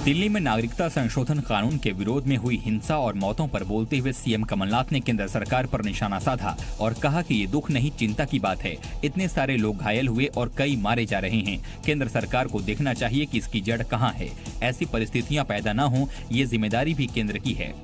दिल्ली में नागरिकता संशोधन कानून के विरोध में हुई हिंसा और मौतों पर बोलते हुए सीएम कमलनाथ ने केंद्र सरकार पर निशाना साधा और कहा कि ये दुख नहीं चिंता की बात है। इतने सारे लोग घायल हुए और कई मारे जा रहे हैं। केंद्र सरकार को देखना चाहिए कि इसकी जड़ कहां है। ऐसी परिस्थितियां पैदा न हों, ये जिम्मेदारी भी केंद्र की है।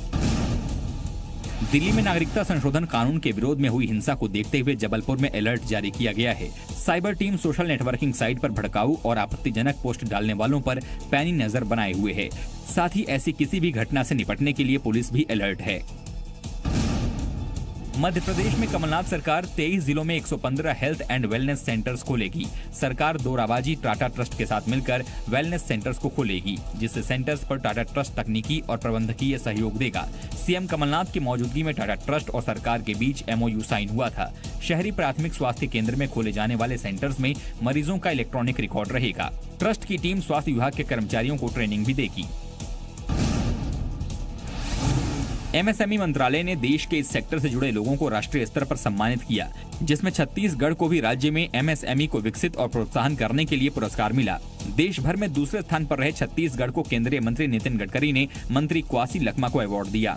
दिल्ली में नागरिकता संशोधन कानून के विरोध में हुई हिंसा को देखते हुए जबलपुर में अलर्ट जारी किया गया है। Cyber team social networking site पर भड़काऊ और आपत्तिजनक पोस्ट डालने वालों पर पैनी नजर बनाए हुए है। साथ ही ऐसी किसी भी घटना से निपटने के लिए पुलिस भी अलर्ट है। मध्य प्रदेश में कमलनाथ सरकार 23 जिलों में 115 हेल्थ एंड वेलनेस सेंटर्स खोलेगी। सरकार दो-राबाजी टाटा ट्रस्ट के साथ मिलकर वेलनेस सेंटर्स को खोलेगी, जिससे सेंटर्स पर टाटा ट्रस्ट तकनीकी और प्रबंधकीय सहयोग देगा। सीएम कमलनाथ की मौजूदगी में टाटा ट्रस्ट और सरकार के बीच MOU साइन हुआ था। शहरी प्राथमिक स्वास्थ्य केंद्र में खोले जाने वाले सेंटर्स में मरीजों का इलेक्ट्रॉनिक रिकॉर्ड रहेगा। ट्रस्ट की टीम स्वास्थ्य विभाग के कर्मचारियों को ट्रेनिंग भी देगी। MSME मंत्रालय ने देश के इस सेक्टर से जुड़े लोगों को राष्ट्रीय स्तर पर सम्मानित किया, जिसमें छत्तीसगढ़ को भी राज्य में MSME को विकसित और प्रोत्साहन करने के लिए पुरस्कार मिला। देश भर में दूसरे स्थान पर रहे छत्तीसगढ़ को केंद्रीय मंत्री नितिन गडकरी ने मंत्री क्वासी लखमा को अवार्ड दिया।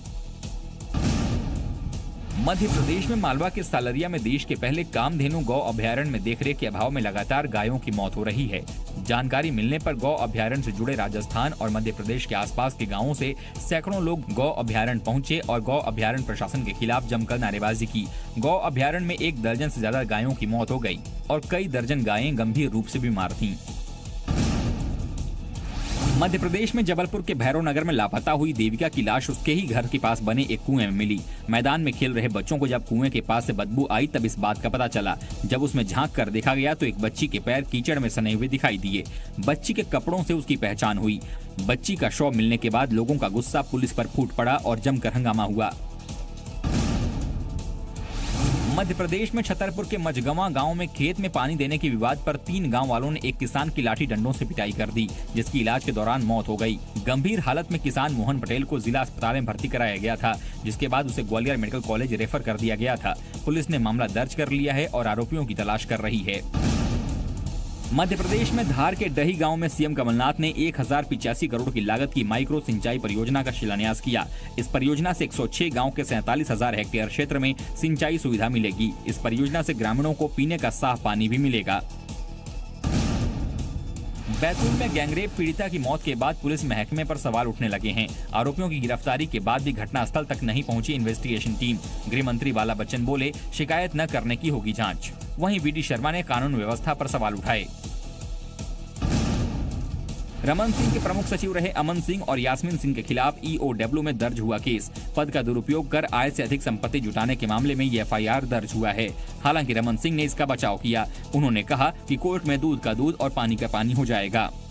मध्य प्रदेश में मालवा के सालरिया में देश के पहले कामधेनु गौ अभयारण्य में देखरेख के अभाव में लगातार गायों की मौत हो रही है। जानकारी मिलने पर गौ अभयारण्य से जुड़े राजस्थान और मध्य प्रदेश के आसपास के गांवों से सैकड़ों लोग गौ अभयारण्य पहुंचे और गौ अभयारण्य प्रशासन के खिलाफ जमकर नारेबाजी की। गौ अभयारण्य में 1 दर्जन से ज्यादा गायों की मौत हो गई और कई दर्जन गायें गंभीर रूप से बीमार थीं। मध्य प्रदेश में जबलपुर के भैरव नगर में लापता हुई देविका की लाश उसके ही घर के पास बने एक कुएं में मिली। मैदान में खेल रहे बच्चों को जब कुएं के पास से बदबू आई तब इस बात का पता चला। जब उसमें झांक कर देखा गया तो एक बच्ची के पैर कीचड़ में सने हुए दिखाई दिए। बच्ची के कपड़ों से उसकी पहचान हुई। बच्ची का शव मिलने के बाद लोगों का गुस्सा पुलिस पर फूट पड़ा और जमकर हंगामा हुआ। मध्य प्रदेश में छतरपुर के मझगवां गांव में खेत में पानी देने के विवाद पर 3 गांव वालों ने एक किसान की लाठी डंडों से पिटाई कर दी, जिसकी इलाज के दौरान मौत हो गई। गंभीर हालत में किसान मोहन पटेल को जिला अस्पताल में भर्ती कराया गया था, जिसके बाद उसे ग्वालियर मेडिकल कॉलेज रेफर कर दिया गया था। पुलिस ने मामला दर्ज कर लिया है और आरोपियों की तलाश कर रही है। मध्य प्रदेश में धार के डही गांव में सीएम कमलनाथ ने 1085 करोड़ की लागत की माइक्रो सिंचाई परियोजना का शिलान्यास किया। इस परियोजना से 106 गांव के 47,000 हेक्टेयर क्षेत्र में सिंचाई सुविधा मिलेगी। इस परियोजना से ग्रामीणों को पीने का साफ पानी भी मिलेगा। बैतूल में गैंगरेप पीड़िता की मौत के बाद पुलिस महकमे पर सवाल उठने लगे हैं। आरोपियों की गिरफ्तारी के बाद भी घटनास्थल तक नहीं पहुंची इन्वेस्टिगेशन टीम। गृह मंत्री बाला बच्चन बोले, शिकायत न करने की होगी जांच। वहीं VD शर्मा ने कानून व्यवस्था पर सवाल उठाए। रमन सिंह के प्रमुख सचिव रहे अमन सिंह और यास्मीन सिंह के खिलाफ EOW में दर्ज हुआ केस। पद का दुरुपयोग कर आय से अधिक संपत्ति जुटाने के मामले में ये FIR दर्ज हुआ है। हालांकि रमन सिंह ने इसका बचाव किया। उन्होंने कहा कि कोर्ट में दूध का दूध और पानी का पानी हो जाएगा।